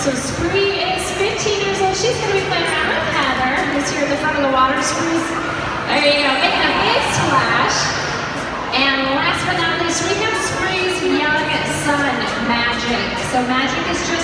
So Spree is 15 years old. She's going to be playing around with Heather, who's here at the front of the water. Spree's, there you go, making a big splash. And last but not least, we have Spree's young son, Magic. So Magic is just